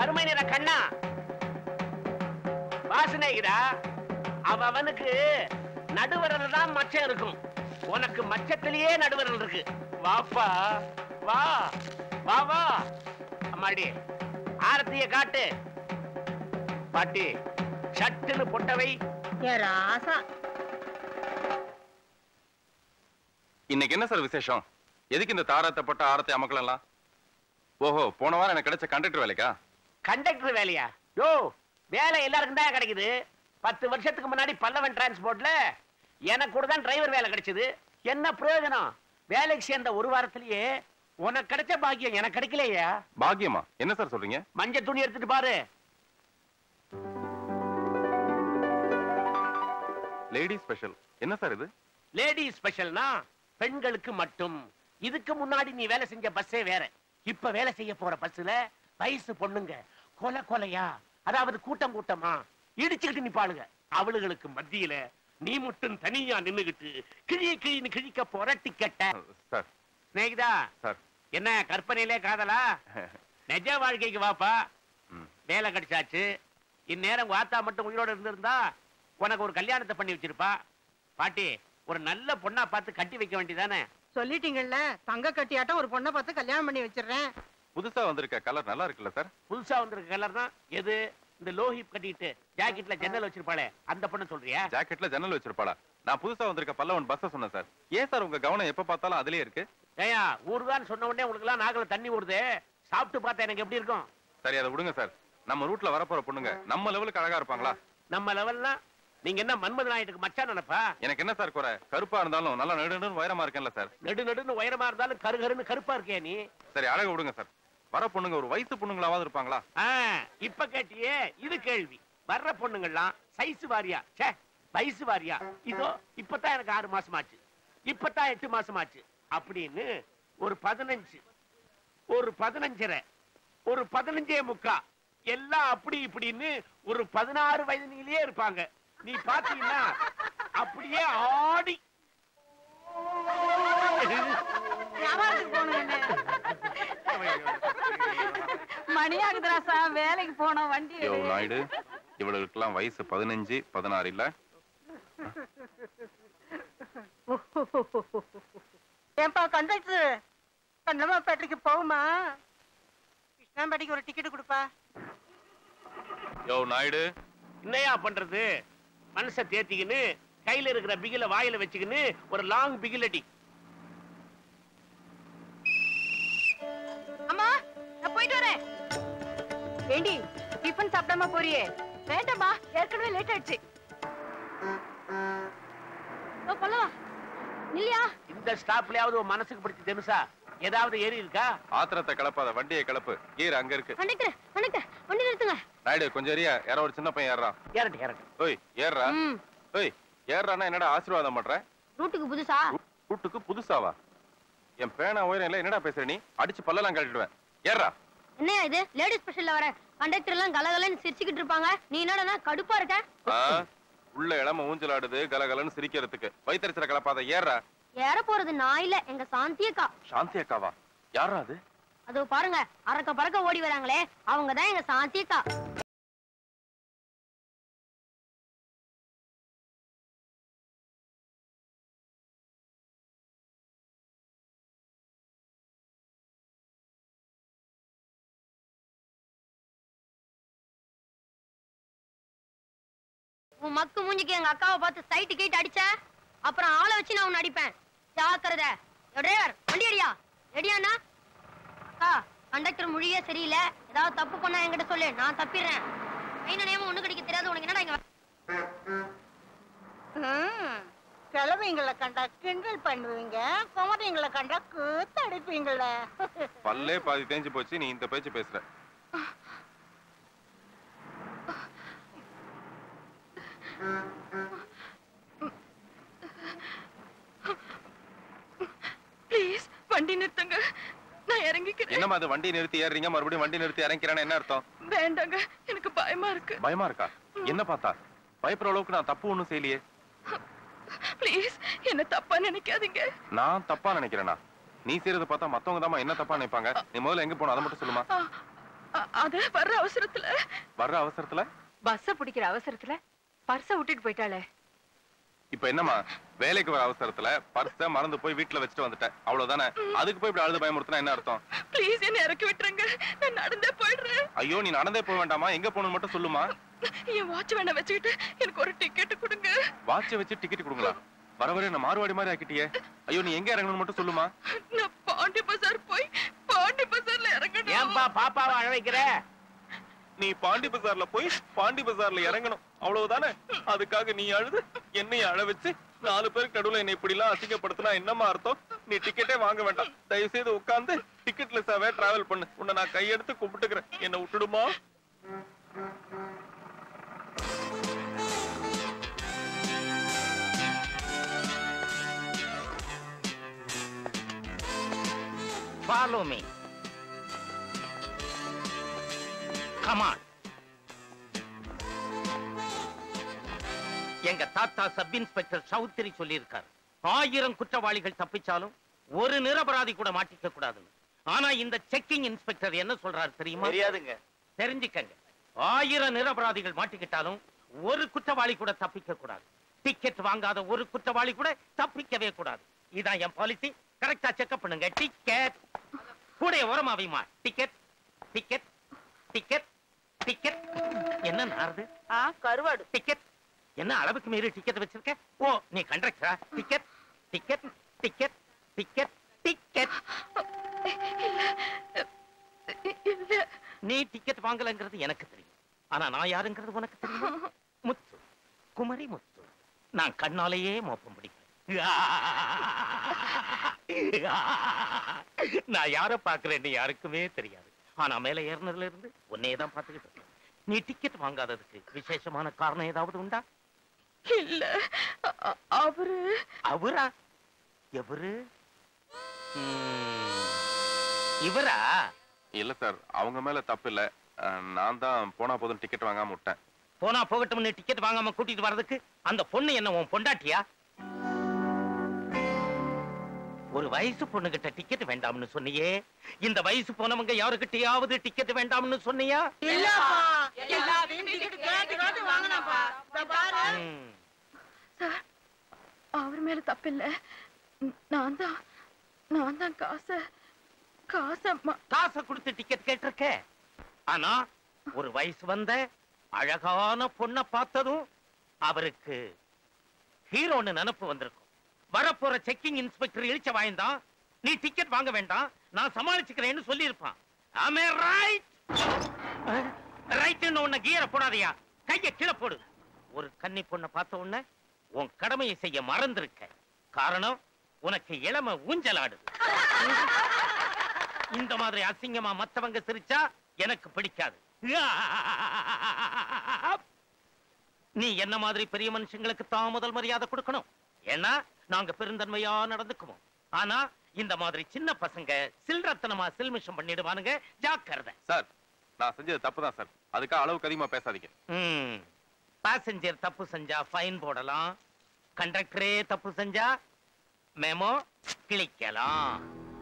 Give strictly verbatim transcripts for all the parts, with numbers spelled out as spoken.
கருமை நிற கண்ணா வாசனைகிறா அவனுக்கு நடுவரல் தான் மச்சம் இருக்கும். உனக்கு மச்சத்திலேயே நடுவரல் இருக்கு. வாப்பா வா வா வா. அம்மாடி ஆரத்திய காட்டு. பாட்டி சட்டுன்னு பொட்டவை. இன்னைக்கு என்ன சார் விசேஷம்? எதுக்கு இந்த தாரத்தை போட்ட ஆரத்தை அமக்கலாம்? ஓஹோ, போன வாரம் எனக்கு கிடைச்ச கண்டக்டர் வேலைக்கா? கண்டக்டர் வேலையா? யோ, வேலை எல்லாருக்கும் தான் கிடைக்குது. பத்து வருஷத்துக்கு முன்னாடி பல்லவன் டிரான்ஸ்போர்ட்ல எனக்கு கூட தான் டிரைவர் வேலை கிடைச்சது. என்ன பிரயோஜனம்? வேலைக்கு சேர்ந்த ஒரு வாரத்திலேயே உனக்கு கிடைச்ச பாக்கியம் எனக்கு கிடைக்கலையா? பாக்கியமா? என்ன சார் சொல்றீங்க? மஞ்சள் துணி எடுத்துட்டு பாரு. Lady special. என்ன சார் இது? லேடி ஸ்பெஷல்னா பெண்களுக்கு மட்டும். இதுக்கு முன்னாடி நீ வேலை செஞ்ச பஸ்ஸே வேற. இப்ப வேலை செய்ய போற பஸ்ல வயசு பொண்ணுங்க கொலை கொலையா, அதாவது கூட்டம் கூட்டமா இடிச்சுக்கிட்டு நிப்பாளுங்க. அவளுகளுக்கு மத்தியில நீ மட்டும் தனியா நின்னுகிட்டு கிழி கிழின்னு கிழிக்க போற டிக்கெட்ட. சார் ஸ்நேகிதா, என்ன கற்பனையிலே காதலா? நிஜ வாழ்க்கைக்கு வாப்பா. வேலை கிடைச்சாச்சு. இந்நேரம் வாத்தா மட்டும் உயிரோட இருந்திருந்தா உனக்கு ஒரு கல்யாணத்தை பண்ணி வச்சிருப்பா. பாட்டி, ஒரு நல்ல பொண்ணா பார்த்து கட்டி வைக்க வேண்டியதானே? சொல்லிட்டீங்கல்ல, தங்க கட்டியாட்டம் ஒரு பொண்ணை பார்த்து கல்யாணம் பண்ணி வச்சிடுறேன். புதுசா வந்திருக்க கலர் நல்லா இருக்குல்ல சார்? புதுசா வந்திருக்க கலர் தான் எது? இந்த லோஹிப் கட்டிட்டு ஜாக்கெட்ல ஜன்னல் வச்சிருப்பாளே அந்த பொண்ணு சொல்றியா? ஜாக்கெட்ல ஜன்னல் வச்சிருப்பாளா? நான் புதுசா வந்திருக்க பல்லவன் பஸ் சொன்னேன் சார். ஏன் சார் உங்க கவனம் எப்ப பார்த்தாலும் அதுலயே இருக்கு? ஏயா, ஊர்தான் சொன்ன உடனே உங்களுக்கு எல்லாம் நாக்குல தண்ணி ஊறுது. சாப்பிட்டு பார்த்தா எனக்கு எப்படி இருக்கும்? சரி, அதை விடுங்க சார். நம்ம ரூட்ல வரப்போற பொண்ணுங்க நம்ம லெவலுக்கு அழகா இருப்பாங்களா? நம்ம லெவல்னா நீங்க என்ன மன்மத நாயத்துக்கு மச்சான் நினைப்பா? எனக்கு என்ன சார் குறை? கருப்பா இருந்தாலும் நல்லா நெடு நெடுன்னு உயரமா இருக்கேன்ல சார். நெடு நெடுன்னு உயரமா இருந்தாலும் கரு கருன்னு கருப்பா இருக்கே நீ. சரி, அழக விடுங்க சார். வர பொண்ணுங்க ஒரு வயசு பொண்ணுங்களாவது இருப்பாங்களா? இப்ப கேட்டியே இது கேள்வி. வர்ற பொண்ணுங்கள்லாம் சைஸ் வாரியா, சே வயசு வாரியா, இதோ இப்பதான் எனக்கு ஆறு மாசம் ஆச்சு, இப்பதான் எட்டு மாசம் ஆச்சு அப்படின்னு ஒரு பதினஞ்சு, ஒரு பதினஞ்சரை, ஒரு பதினஞ்சே முக்கா எல்லாம் அப்படி இப்படின்னு ஒரு பதினாறு வயதிலேயே இருப்பாங்க. நீ பாத்தீங்கன்னா அப்படியே ஆடி மணி ஆகுதுராசா, வேலைக்கு போனோம். வண்டி நாயுடு, இவளுக்கெல்லாம் வயசு பதினஞ்சு பதினாறு இல்ல? ஏன்பா கண்டக்டர், கண்ணம்மாப்பேட்டைக்கு போகுமா? கிருஷ்ணாம்பேட்டைக்கு ஒரு டிக்கெட் கொடுப்பா. யோ நாயுடு, என்னையா பண்றது? மனச தேத்திக்கின்னு கையில இருக்கிற பிகில வாயில வச்சுக்கின்னு ஒரு லாங் பிகில் அடி. அம்மா, நான் போயிட்டு வரேன். ஏண்டி, டிஃபன் சாப்பிடாம போறியே? வேண்டாமா, ஏற்கனவே லேட் ஆயிடுச்சு. பல்லவா இல்லையா? இந்த ஸ்டாப்லயாவது உன் மனசுக்கு பிடிச்ச தெனுசா ஏதாவது ஏறி இருக்கா? ஆத்திரத்தை கிளப்பாத, வண்டியை கிளப்பு. கீர் அங்க இருக்கு. கண்டக்டர், கண்டக்டர், வண்டி நிறுத்துங்க. நாயுடு, கொஞ்சம் ஏறியா. யாரோ ஒரு சின்ன பையன் ஏறா. ஏறட்டு ஏறட்டு. ஓய் ஏறா. ஓய் ஏறானா என்னடா ஆசீர்வாதம் பண்ற? ரூட்டுக்கு புதுசா? ரூட்டுக்கு புதுசாவா? என் பேனா உயரம் இல்ல, என்னடா பேசுற நீ? அடிச்சு பல்லெல்லாம் கழட்டிடுவேன். ஏறா. என்னையா இது? லேடி ஸ்பெஷல்ல வர கண்டக்டர் எல்லாம் கலகலன்னு சிரிச்சுக்கிட்டு இருப்பாங்க, நீ என்னடா கடுப்பா இருக்க? உள்ள இளம ஊஞ்சலாடுது கலகலன்னு சிரிக்கிறதுக்கு. வைத்தறிச்சல கலப்பாத. ஏறா. ஏற போறது நான் இல்ல, எங்க சாந்தி அக்கா. சாந்தி அக்காவா? யாரா அது? அதோ பாருங்க, அரக்க பறக்க ஓடி வராங்களே, அவங்கதான் எங்க சாந்தி அக்கா. உன் மக்கு மூஞ்சிக்கு எங்க அக்காவை பார்த்து சைட்டு கேட்டு அடிச்ச அப்புறம் ஆளை வச்சு நான் உன்னை அடிப்பேன். ஜாக்கிரதை. டிரைவர், வண்டி அடியா. ரெடியாண்ணா? அக்கா, கண்டக்டர் மொழியே சரியில்லை, ஏதாவது தப்பு பண்ணா என்கிட்ட சொல்லு, நான் தப்பிடுறேன். மெயின் நேமம் ஒண்ணு கிடைக்க தெரியாது உனக்கு. என்னடா இங்க கிளம்பிங்களை கண்டா கிண்டல் பண்ணுவீங்க, குமரிங்களை கண்டா கூத்து அடிப்பீங்கள. பல்லே பாதி தேஞ்சு போச்சு, நீ இந்த பேச்சு பேசுற. ப்ளீஸ் வண்டி நிறுத்துங்க, நான் இறங்கிக்கிறேன். என்னமா அது? வண்டி நிறுத்தி ஏறீங்க, மறுபடியும் வண்டி நிறுத்தி இறங்கிறேன்னு என்ன அர்த்தம்? வேண்டாங்க, எனக்கு பயமா இருக்கு. பயமா இருக்கா? என்ன பார்த்தா? பயப்படுற அளவுக்கு நான் தப்பு ஒண்ணும் செய்யலையே. ப்ளீஸ் என்ன தப்பா நினைக்காதீங்க. நான் தப்பா நினைக்கிறேனா? நீ செய்யறத பார்த்தா மத்தவங்க தான் என்ன தப்பா நினைப்பாங்க. நீ முதல்ல எங்க போன அதை மட்டும் சொல்லுமா. அது வர்ற அவசரத்துல வர்ற அவசரத்துல பஸ்ஸ பிடிக்கிற அவசரத்துல பர்ஸ விட்டுட்டு போயிட்டாளே. இப்ப என்னம்மா, வேலைக்கு வர அவசரத்துல பர்ஸ மறந்து போய் வீட்டுல வச்சுட்டு வந்துட்டேன், அவ்வளவுதானே? அதுக்கு போய் இப்படி அழுது பயமுறுத்தினா என்ன அர்த்தம்? ப்ளீஸ் என்ன இறக்கி விட்டுருங்க, நான் நடந்தே போயிடுறேன். ஐயோ, நீ நடந்தே போக வேண்டாமா, எங்க போகணும்னு மட்டும் சொல்லுமா. என் வாட்ச் வேணா வச்சுக்கிட்டு எனக்கு ஒரு டிக்கெட் கொடுங்க. வாட்சை வச்சு டிக்கெட் கொடுங்களா? வர வர என்ன மாறுவாடி மாதிரி ஆக்கிட்டியே. ஐயோ, நீ எங்க இறங்கணும்னு மட்டும் சொல்லுமா. நான் பாண்டி பஜார் போய் பாண்டி பஜார்ல இறங்கணும். ஏன்பா பாப்பாவை அழ வைக்கிற? நீ பாண்டி பஜார்ல போய் பாண்டி பஜார்ல இறங்கணும், அவ்வளவுதானே? அதுக்காக நீ அழுது என்னைய அழ வச்சு நாலு பேருக்கு நடுவுல என்னை இப்படி எல்லாம் அசிங்கப்படுத்தினா என்னமா அர்த்தம்? நீ டிக்கெட்டே வாங்க வேண்டாம், தயவு செய்து உட்கார்ந்து டிக்கெட்லெஸ்ஸாவே டிராவல் பண்ணு. உன்னை நான் கையெடுத்து கும்பிட்டுக்கிறேன், என்ன விட்டுடுமா. Follow me. Come on. எங்க தாத்தா சப் இன்ஸ்பெக்டர் சௌத்ரி சொல்லியிருக்காரு, ஆயிரம் குற்றவாளிகள் தப்பிச்சாலும் ஒரு நிரபராதி கூட மாட்டிக்க கூடாதுன்னு. ஆனா இந்த செக்கிங் இன்ஸ்பெக்டர் என்ன சொல்றாரு தெரியுமா? தெரியாதுங்க. தெரிஞ்சுக்கங்க, ஆயிரம் நிரபராதிகள் மாட்டிக்கிட்டாலும் ஒரு குற்றவாளி கூட தப்பிக்க கூடாது. டிக்கெட் வாங்காத ஒரு குற்றவாளி கூட தப்பிக்கவே கூடாது. இதான் என் பாலிசி. கரெக்டா செக்அப் பண்ணுங்க. டிக்கெட் கூட ஓரமா வைமா. Ticket ticket ticket ticket. என்ன நாருது? கருவாடு. டிக்கெட் என்ன அளவுக்கு மீறி டிக்கெட் வச்சிருக்க? ஓ, நீ கண்டக்டரா? Ticket ticket ticket ticket ticket. நீ டிக்கெட் வாங்கலங்கிறது எனக்கு தெரியும், ஆனா நான் யாருங்கிறது உனக்கு தெரியும். முத்து, குமரி முத்து. நான் கண்ணாலேயே மோப்பம் பிடிப்பேன். நான் யார பாக்குறேன்னு யாருக்குமே தெரியாது, ஆனா மேல ஏறினதுல இருந்து உன்னையே தான் பாத்துக்கிட்டு இருக்கேன். நீ டிக்கெட் வாங்காததுக்கு விசேஷமான காரணம் ஏதாவது உண்டா? இல்ல, அவரு அவரா? எவரு? இவரா? இல்ல சார், அவங்க மேல தப்பு இல்ல, நான் தான் போனா போதும் டிக்கெட் வாங்காம விட்டேன். போனா போகட்டும் டிக்கெட் வாங்காம கூட்டிட்டு வர்றதுக்கு அந்த பொண்ணு என்ன உன் பொண்டாட்டியா? ஒரு வயசு பொண்ணு கிட்ட டிக்கெட் வேண்டாம்னு சொன்னியே, இந்த வயசு போனவங்க யாருக்கிட்டையாவது டிக்கெட் வேண்டாம்னு சொன்னியா? அவர் மேல தப்பில்ல, நான் தான் நான் தான் காசை காசை காசை கொடுத்து டிக்கெட் கேட்டிருக்க. ஆனா ஒரு வயசு வந்த அழகான பொண்ணை பார்த்ததும் அவருக்கு ஹீரோன்னு நினைப்பு வந்திருக்கும். வரப்போற செக்கிங் இன்ஸ்பெக்டர் இழிச்ச வாய்ந்தான், நீ டிக்கெட் வாங்க வேண்டாம், நான் சமாளிச்சுக்கிறேன்னு சொல்லி இருப்பான். ஆமே ரைட் ரைட். உன்னை கீரை போடாதையா, கைய கீழே போடு. ஒரு கன்னி பொண்ணை பார்த்த உடனே உன் கடமையை செய்ய மறந்திருக்க. காரணம், உனக்கு இளம ஊஞ்சலாடுது. இந்த மாதிரி அசிங்கமா மத்தவங்க சிரிச்சா எனக்கு பிடிக்காது. நீ என்ன மாதிரி பெரிய மனுஷங்களுக்கு தான் முதல் மரியாதை கொடுக்கணும். ஏன்னா நாங்க பெருந்தன்மையா நடந்துக்குவோம். ஆனா இந்த மாதிரி சின்ன பசங்க சில்ரத்தனமா சில்மிஷம் பண்ணிடுவானுங்க, ஜாக்கிரதை. சார், நான் செஞ்சது தப்புதான் சார், அதுக்காக அளவுக்கு அதிகமா பேசாதீங்க. ம், பாசஞ்சர் தப்பு செஞ்சா ஃபைன் போடலாம், கண்டக்டரே தப்பு செஞ்சா மெமோ கிளிக்கலாம்.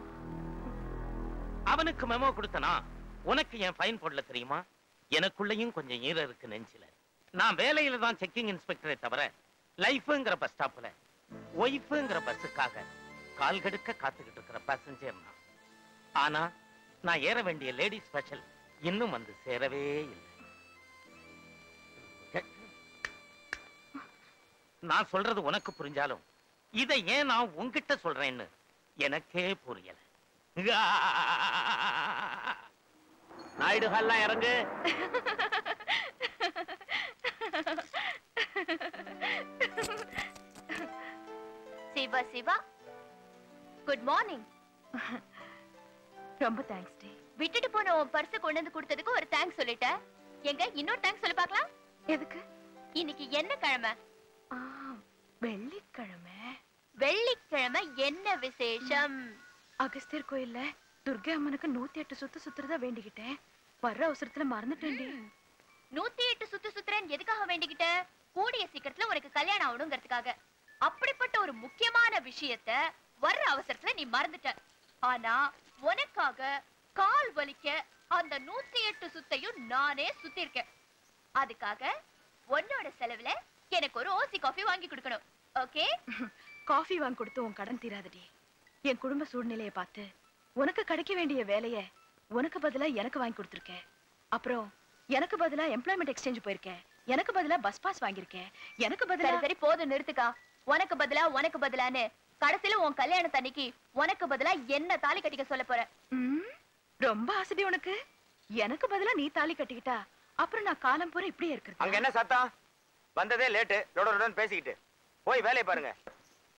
அவனுக்கு மெமோ கொடுத்தனா உனக்கு என் ஃபைன் போடல தெரியுமா? எனக்குள்ளேயும் கொஞ்சம் ஈர இருக்கு நெஞ்சில. நான் வேலையில தான் செக்கிங் இன்ஸ்பெக்டரை தவிர லைஃப்ங்கிற பஸ் ஸ்டாப்ல ஒய்ஃப்ங்கிற பஸ்ஸுக்காக கால் கடுக்க காத்துக்கிட்டு இருக்கிற பாசஞ்சர் நான். ஆனா நான் ஏற வேண்டிய லேடி ஸ்பெஷல் இன்னும் வந்து சேரவே இல்லை. நான் சொல்றது உனக்கு புரிஞ்சாலும் இதை ஏன் நான் உன்கிட்ட சொல்றேன்னு எனக்கே புரியல. நாயுடுகள்லாம் இறங்கு. Shiva Shiva, good morning. ரொம்ப தேங்க்ஸ் டி. விட்டுட்டு போன உன் பர்ஸ் கொண்டு வந்து கொடுத்ததுக்கு ஒரு தேங்க்ஸ் சொல்லிட்ட. எங்க இன்னொரு தேங்க்ஸ் சொல்லி பார்க்கலாம். எதுக்கு? இன்னைக்கு என்ன கிழமை? வெள்ளிக்கிழமை. வெள்ளிக்கிழமை என்ன விசேஷம்? அகஸ்தியர் கோயில்ல துர்கை அம்மனுக்கு நூத்தி எட்டு சுத்து சுத்துறதா வேண்டிக்கிட்டேன். வர்ற அவசரத்துல மறந்துட்டேன்டி. நூத்தி எட்டு சுத்து சுத்துறேன் எதுக்காக வேண்டிக்கிட்ட? கூடிய சீக்கிரத்துல உனக்கு கல்யாணம் ஆகணுங்கிறதுக்காக. அப்படிப்பட்ட ஒரு முக்கியமான விஷயத்த வர்ற அவசரத்துல நீ மறந்துட்ட. ஆனா உனக்காக கால் வலிக்க அந்த நூத்தி எட்டு சுத்தையும் நானே சுத்தி இருக்கேன். அதுக்காக உன்னோட செலவுல எனக்கு ஒரு ஓசி காஃபி வாங்கி கொடுக்கணும். ஓகே? காஃபி வாங்கி கொடுத்து உன் கடன் தீராதடி. என் குடும்ப சூழ்நிலையை பார்த்து உனக்கு கிடைக்க வேண்டிய வேலைய உனக்கு பதிலா எனக்கு வாங்கி கொடுத்துருக்கேன். அப்புறம் எனக்கு பதிலா எம்ப்ளாய்மெண்ட் எக்ஸ்சேஞ்ச் போயிருக்கேன். எனக்கு பதிலா பஸ் பாஸ் வாங்கியிருக்கேன். எனக்கு பதிலா சரி போதும் நிறுத்துக்கா. உனக்கு பதிலா உனக்கு பதிலான்னு கடைசியில உன் கல்யாணத்தன்னைக்கு உனக்கு பதிலா என்ன தாலி கட்டிக்க சொல்ல போற? ரொம்ப ஆசை உனக்கு. எனக்கு பதிலா நீ தாலி கட்டிக்கிட்டா அப்புறம் நான் காலம் பூரா இப்படியே இருக்கிறது. அங்க என்ன சத்தம்? வந்ததே லேட்டு. பேசிக்கிட்டு போய் வேலையை பாருங்க.